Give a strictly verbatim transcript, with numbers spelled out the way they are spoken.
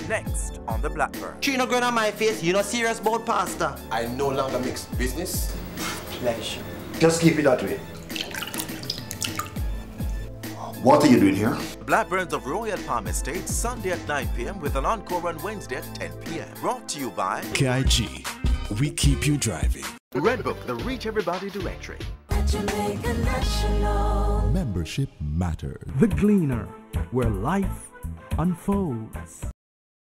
Next on the Blackburns. She not going on my face, you not serious about pasta. I no longer mix business. Pleasure. Just keep it that way. What are you doing here? Blackburns of Royal Palm Estate, Sunday at nine p m with an encore on Wednesday at ten p m Brought to you by K I G. We keep you driving. Redbook, the Reach Everybody directory. Membership matters. The Gleaner, where life unfolds.